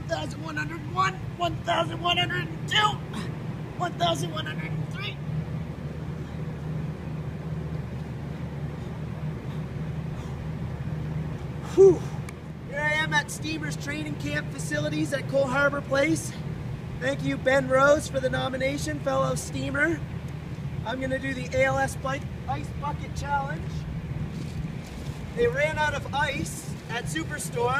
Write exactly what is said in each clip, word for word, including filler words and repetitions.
thousand one hundred one, one thousand one hundred two, one thousand one hundred three. Whew. Here I am at Steamers Training Camp facilities at Cole Harbour Place. Thank you, Ben Rose, for the nomination, fellow steamer. I'm going to do the A L S Bike Ice Bucket Challenge. They ran out of ice at Superstore.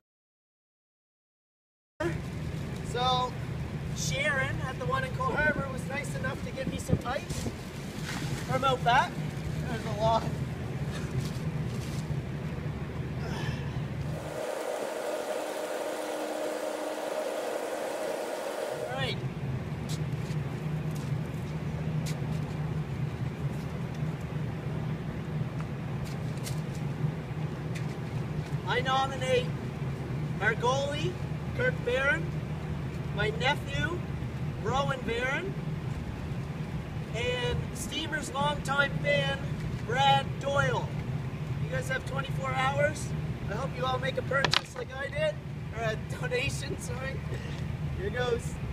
So Sharon at the one in Cole Harbour was nice enough to give me some ice from out back. There's a lot. All right. I nominate our goalie, Kirk Barron, my nephew, Rowan Barron, and Steamer's longtime fan, Brad Doyle. You guys have twenty-four hours. I hope you all make a purchase like I did, or a donation, sorry. Here goes.